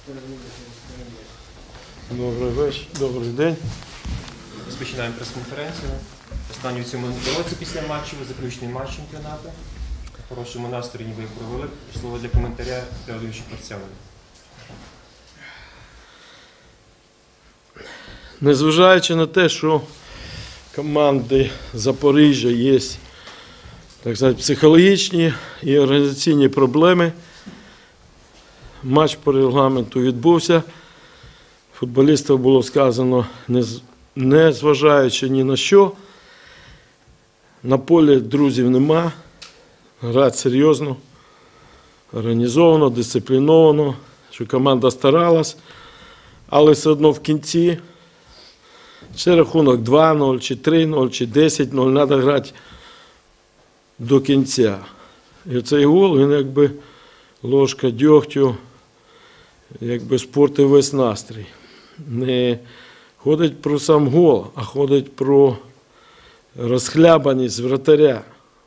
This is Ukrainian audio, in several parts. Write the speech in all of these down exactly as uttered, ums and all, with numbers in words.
Добрий вечір, добрий день. Розпочинаємо прес-конференцію. Останню в цьому році після матчу, заключний матч чемпіонату. В хорошому настрої ви провели. Слово для коментаря Федоровичу Парцяну. Незважаючи на те, що команди Запоріжжя є, так сказати, психологічні і організаційні проблеми, матч по регламенту відбувся. Футболістів було сказано, не зважаючи ні на що, на полі друзів нема, грати серйозно, організовано, дисципліновано, що команда старалась, але все одно в кінці, чи рахунок два нуль, чи три нуль, чи десять нуль, треба грати до кінця. І цей гол, він якби ложка дьогтю, якби спортив весь настрій. Не ходить про сам гол, а ходить про розхлябаність вратаря.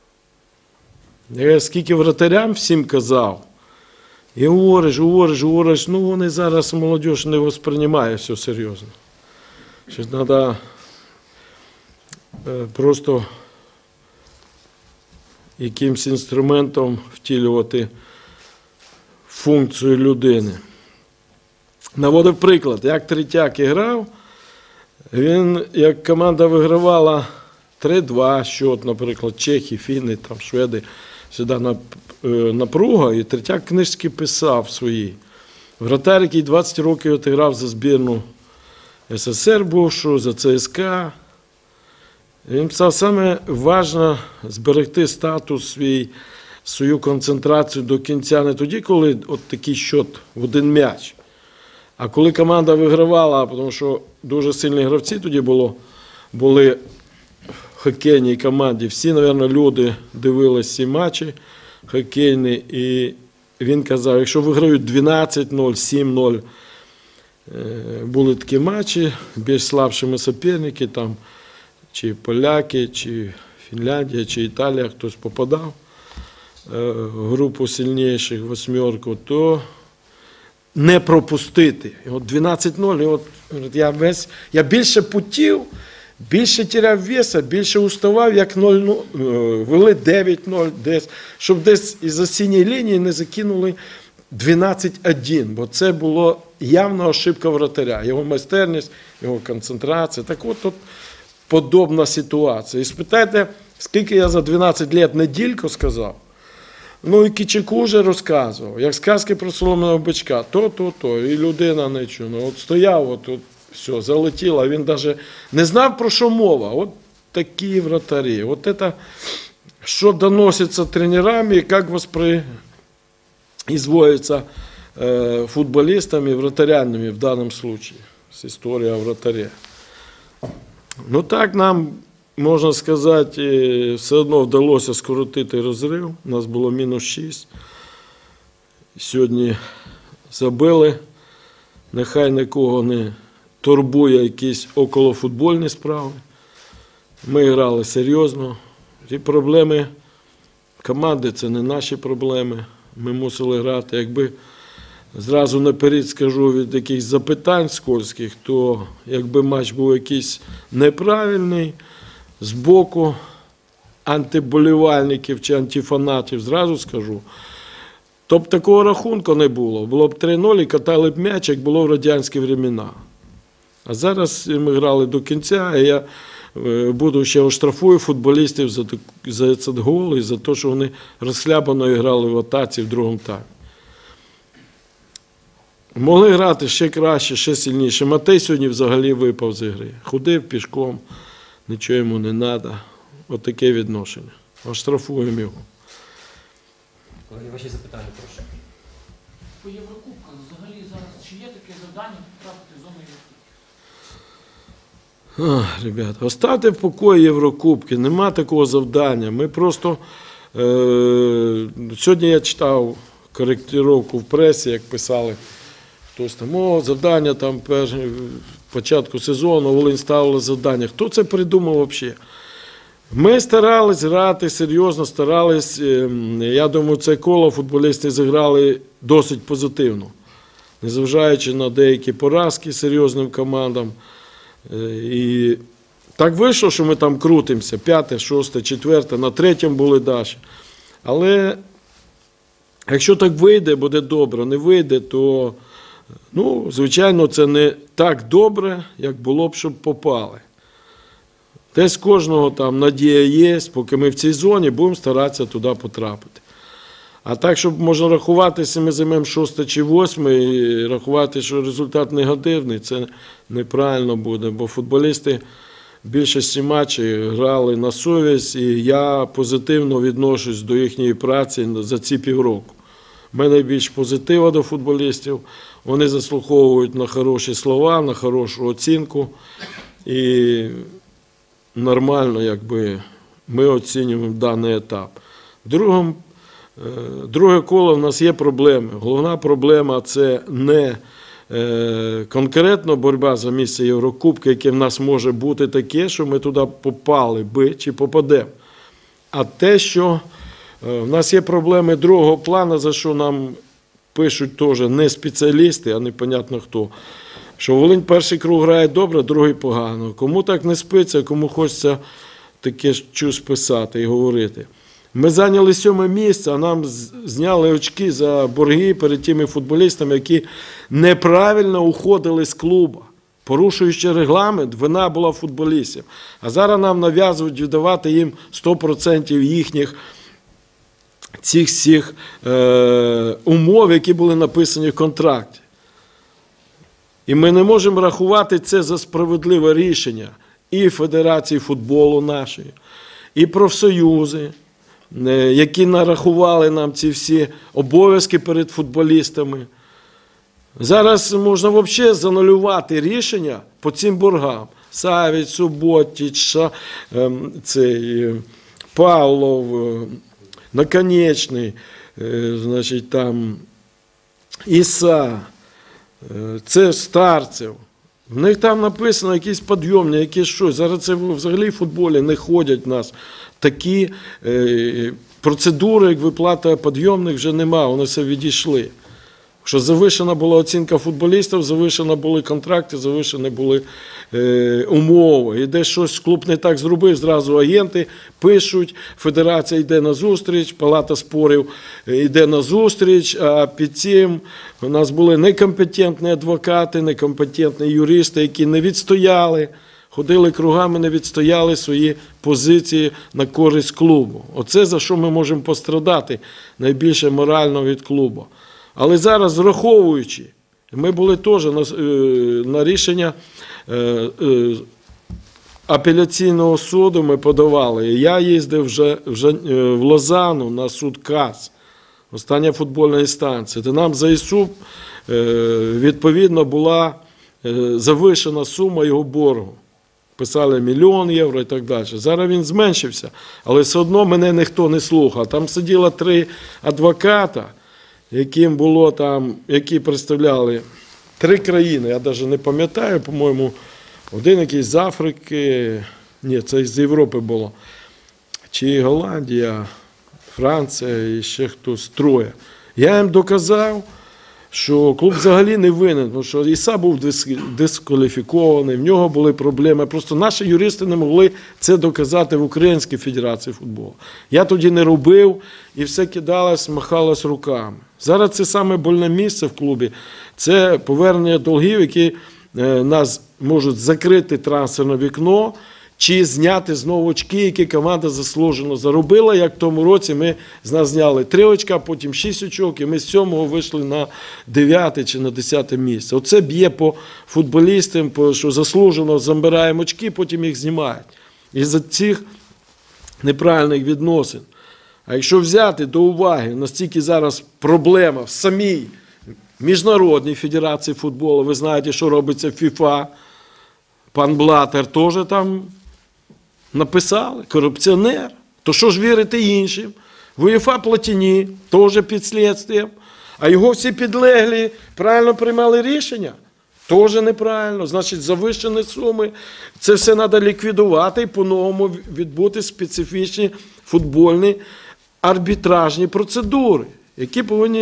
Я скільки вратарям всім казав, і говориш, говориш, говориш, ну вони зараз, молодь, не восприймає все серйозно. Що треба просто якимось інструментом втілювати функцію людини. Наводив приклад, як Третяк грав, він, як команда вигравала три два, счет, наприклад, чехи, фіни, там, шведи, сюди напруга, і Третяк книжки писав свої. Вратар, який двадцять років грав за збірну ес ес ер бувшу, за це ес ка. Він писав, саме важливо зберегти статус свій, свою концентрацію до кінця, не тоді, коли от такий счет в один м'яч. А коли команда вигравала, тому що дуже сильні гравці тоді було, були в хокейній команді, всі, мабуть, люди дивилися ці матчі хокейні, і він казав, якщо виграють дванадцять нуль, сім нуль, були такі матчі, більш слабшими суперники, там, чи поляки, чи Фінляндія, чи Італія, хтось попадав в групу сильніших, восьмерку, то не пропустити. І от дванадцять нуль, і от я, весь, я більше путів, більше тіряв веса, більше уставав, як нуль нуль, вели дев'ять нуль десь, щоб десь із-за синьої лінії не закинули дванадцять один, бо це було явна ошибка вратаря, його майстерність, його концентрація. Так от тут подобна ситуація. І спитайте, скільки я за дванадцять років неділько сказав. Ну і Кичаку вже розказував, як сказки про солом'яного бичка, то, то, то, і людина не чула. От стояв, от, от все, залетіло, він навіть не знав, про що мова. От такі вратарі. От це, що доноситься тренерам, і як воспроизводиться э, футболістами, вратарянами в даному випадку. З історія вратаря. Ну так нам, можна сказати, все одно вдалося скоротити розрив. У нас було мінус шість. Сьогодні забили. Нехай нікого не турбує якісь околофутбольні справи. Ми грали серйозно. Ті проблеми команди – це не наші проблеми. Ми мусили грати. Якби зразу наперед скажу від якихось запитань скользких, то якби матч був якийсь неправильний, з боку антиболівальників чи антифанатів, зразу скажу, то б такого рахунку не було. Було б три нуль і катали б м'яч, як було в радянські времена. А зараз ми грали до кінця, і я буду ще оштрафую футболістів за, за цей гол і за те, що вони розхлябано грали в атаці в другому таймі. Могли грати ще краще, ще сильніше. Матей сьогодні взагалі випав з ігри. Ходив пішком, нічого йому не треба. Ось таке відношення. Оштрафуємо його. Колеги, ваші запитання, прошу. По Єврокубках взагалі зараз чи є таке завдання потрапити в зону Єврокубків? Ах, ребята, оставте в покої Єврокубки, нема такого завдання. Ми просто, е, сьогодні я читав коректировку в пресі, як писали, хтось там, о, завдання там перш, початку сезону, Волинь ставила завдання. Хто це придумав взагалі? Ми старались грати серйозно, старались, я думаю, це коло футболісти зіграли досить позитивно. незважаючи на деякі поразки серйозним командам. І так вийшло, що ми там крутимося, п'яте, шосте, четверте, на третьому були далі. Але якщо так вийде, буде добре, не вийде, то, ну, звичайно, це не так добре, як було б, щоб попали. Десь кожного там надія є, поки ми в цій зоні, будемо старатися туди потрапити. А так, щоб можна рахувати, якщо ми займемо шосте чи восьме, і рахувати, що результат негативний, це неправильно буде, бо футболісти в більшості матчів грали на совість, і я позитивно відношусь до їхньої праці за ці півроку. У мене більш позитива до футболістів, вони заслуховують на хороші слова, на хорошу оцінку, і нормально, якби, ми оцінюємо даний етап. Другим Друге коло в нас є проблеми. Головна проблема – це не конкретно боротьба за місце Єврокубка, яке в нас може бути таке, що ми туди попали би чи попадемо. А те, що в нас є проблеми другого плану, за що нам пишуть теж не спеціалісти, а непонятно хто. Що Волинь перший круг грає добре, другий погано. Кому так не спиться, кому хочеться таке щось писати і говорити. Ми зайняли сьоме місце, а нам зняли очки за борги перед тими футболістами, які неправильно уходили з клубу. Порушуючи регламент, вина була футболістів. А зараз нам нав'язують віддавати їм сто відсотків їхніх цих всіх е, умов, які були написані в контракті. І ми не можемо рахувати це за справедливе рішення і Федерації футболу нашої, і профсоюзи, які нарахували нам ці всі обов'язки перед футболістами. Зараз можна взагалі занулювати рішення по цим боргам. Савіч, Суботіч, цей, Павлов, Наконечний, значить, там, Іса, це Старцев. В них там написано якісь підйомні, якісь щось. Зараз це взагалі в футболі не ходять в нас. Такі е, процедури, як виплата підйомних, вже нема, вони все відійшли. Що завишена була оцінка футболістів, завишені були контракти, завишені були е, умови. І десь щось клуб не так зробив, зразу агенти пишуть, федерація йде на зустріч, палата спорів йде на зустріч, а під цим у нас були некомпетентні адвокати, некомпетентні юристи, які не відстояли, ходили кругами, не відстояли свої позиції на користь клубу. Оце за що ми можемо пострадати найбільше морально від клубу. Але зараз, враховуючи, ми були теж на, на рішення апеляційного суду, ми подавали. Я їздив вже, вже в Лозанну на суд КАС, остання футбольна інстанція, де нам за ІСУ відповідно була завишена сума його боргу. Писали мільйон євро і так далі. Зараз він зменшився, але все одно мене ніхто не слухав. Там сиділо три адвоката, яким було там, які представляли три країни, я навіть не пам'ятаю, по-моєму, один якийсь з Африки, ні, це з Європи було, чи Голландія, Франція і ще хтось, троє. Я їм доказав, що клуб взагалі не винен, тому що Іса був дискваліфікований, в нього були проблеми. Просто наші юристи не могли це доказати в Українській Федерації футболу. Я тоді не робив і все кидалось, махалось руками. Зараз це саме больне місце в клубі, це повернення долгів, які нас можуть закрити трансферне вікно, чи зняти знову очки, які команда заслужено заробила, як в тому році ми з нас зняли три очка, потім шість очок, і ми з сьомого вийшли на дев'яте чи на десяте місце. Оце б'є по футболістам, що заслужено забираємо очки, потім їх знімають. Із-за цих неправильних відносин. А якщо взяти до уваги, настільки зараз проблема в самій Міжнародній Федерації футболу, ви знаєте, що робиться в ФІФА, пан Блатер теж там написали, корупціонер. То що ж вірити іншим? В УЄФА Платіні теж під слідством. А його всі підлеглі правильно приймали рішення? Теж неправильно. Значить, завищені суми. Це все треба ліквідувати і по-новому відбути специфічні футбольні арбітражні процедури, які повинні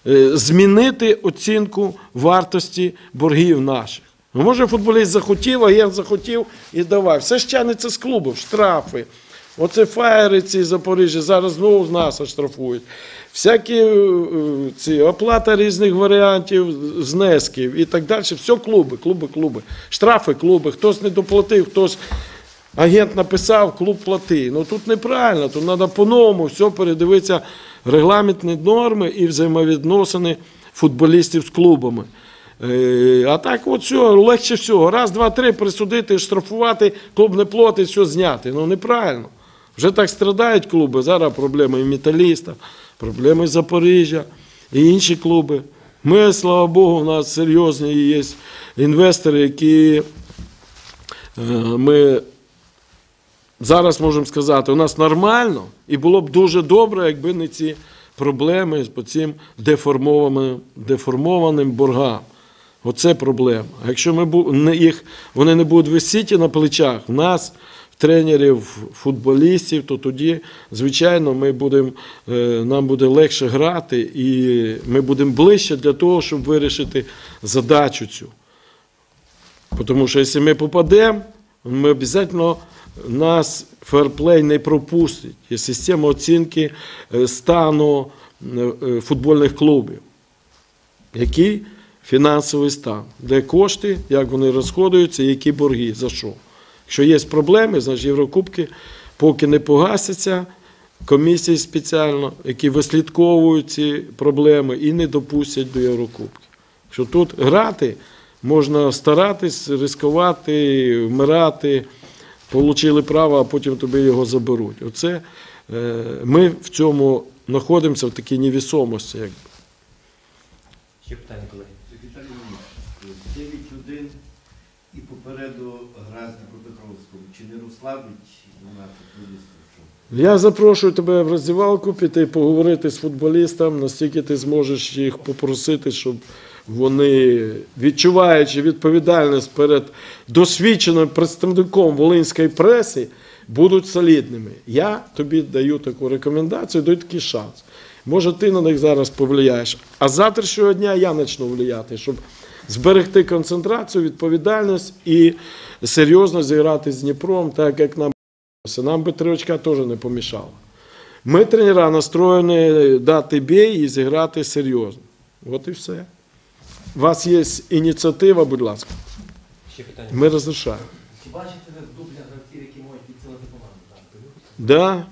е, змінити оцінку вартості боргів наших. Ну, може, футболіст захотів, агент захотів і давай. Все ж тягнеться з клубів, штрафи. Оце фаєри ці Запоріжжя зараз знову з нас оштрафують. Всякі е, ці, оплата різних варіантів, знесків і так далі. Все клуби, клуби, клуби. Штрафи клуби. Хтось не доплатив, хтось агент написав, клуб плати. Ну тут неправильно, тут треба по-новому все передивитися регламентні норми і взаємовідносини футболістів з клубами. Е, А так от все, легше всього. Раз, два, три, присудити, штрафувати, клуб не платить, все зняти. Ну неправильно. Вже так страдають клуби. Зараз проблеми і Металіста, проблеми Запоріжжя і інші клуби. Ми, слава Богу, у нас серйозні є інвестори, які е, ми зараз можемо сказати, у нас нормально, і було б дуже добре, якби не ці проблеми по цим деформованим, деформованим боргам. Оце проблема. А якщо ми бу- не їх, вони не будуть висіти на плечах в нас, тренерів, футболістів, то тоді, звичайно, ми будемо, е, нам буде легше грати і ми будемо ближче для того, щоб вирішити задачу цю. Тому що якщо ми попадемо, ми обов'язково нас ферплей не пропустить. Є система оцінки е, стану е, футбольних клубів. Який фінансовий стан, де кошти, як вони розходуються, які борги, за що. Якщо є проблеми, значить Єврокубки поки не погасяться, комісії спеціально, які вислідковують ці проблеми і не допустять до Єврокубків. Якщо тут грати, можна старатись, ризикувати, вмирати, отримали право, а потім тобі його заберуть. Оце, е, ми в цьому знаходимося в такій невісомості. Якби. Ще питання, колеги. Віталій Леонідович, дев'ять один і попереду гра з Дніпропетровськом. Чи не розслабить вона футболістів? Я запрошую тебе в роздівалку піти, поговорити з футболістом, настільки ти зможеш їх попросити, щоб вони, відчуваючи відповідальність перед досвідченим представником волинської преси, будуть солідними. Я тобі даю таку рекомендацію, даю такий шанс. Може, ти на них зараз повлияєш. А з завтрашнього дня я почну впливати, щоб зберегти концентрацію, відповідальність і серйозно зіграти з Дніпром, так як нам. Нам би три очка теж не помішало. Ми, тренера, настроєні дати бій і зіграти серйозно. От і все. У вас є ініціатива, будь ласка. Ще питання. Ми розрішаємо. Чи бачите ви в дублях гравців, які можуть підсилити команду? Да.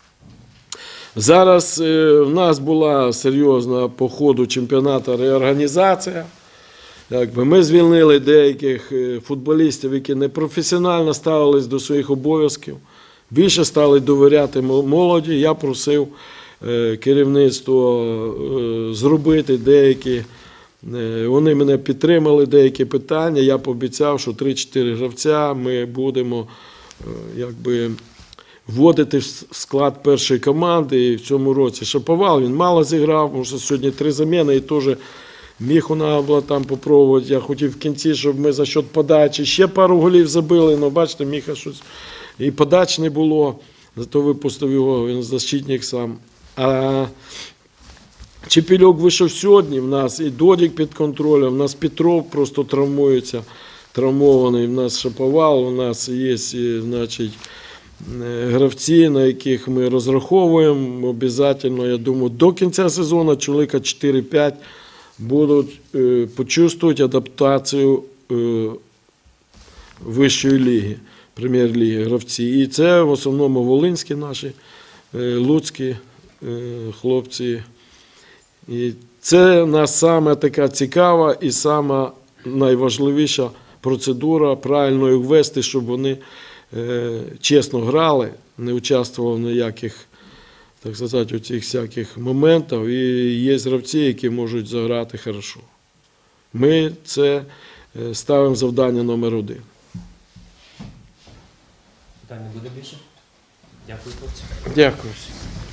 Зараз е, в нас була серйозна по ходу чемпіонату реорганізація. Якби ми звільнили деяких е, футболістів, які непрофесіонально ставились до своїх обов'язків. Більше стали довіряти мо- молоді. Я просив е, керівництво е, зробити деякі, е, вони мене підтримали, деякі питання. Я пообіцяв, що три-чотири гравця ми будемо е, якби, вводити в склад першої команди. І в цьому році Шаповал, він мало зіграв, може сьогодні три заміни і теж міг у нас було там попробувати. Я хотів в кінці, щоб ми за счет подачі ще пару голів забили, але бачите, Міха щось і подач не було, зато випустив його, він защитник сам. А Чепельок вийшов сьогодні, в нас і Додік під контролем, в нас Петров просто травмується, травмований, в нас Шаповал, у нас є, значить, гравці, на яких ми розраховуємо, обов'язково, я думаю, до кінця сезону чоловіка чотири-п'ять будуть е, почувствувати адаптацію е, вищої ліги, прем'єр-ліги гравці. І це в основному волинські наші, е, луцькі е, хлопці. І це у нас саме така цікава і сама найважливіша процедура, правильно їх ввести, щоб вони е, чесно грали, не участвували в ніяких, так сказати, у цих всяких моментах. І є гравці, які можуть заграти хорошо. Ми це е, ставимо завдання номер один. Питань не буде більше? Дякую, хлопці. Дякую всім.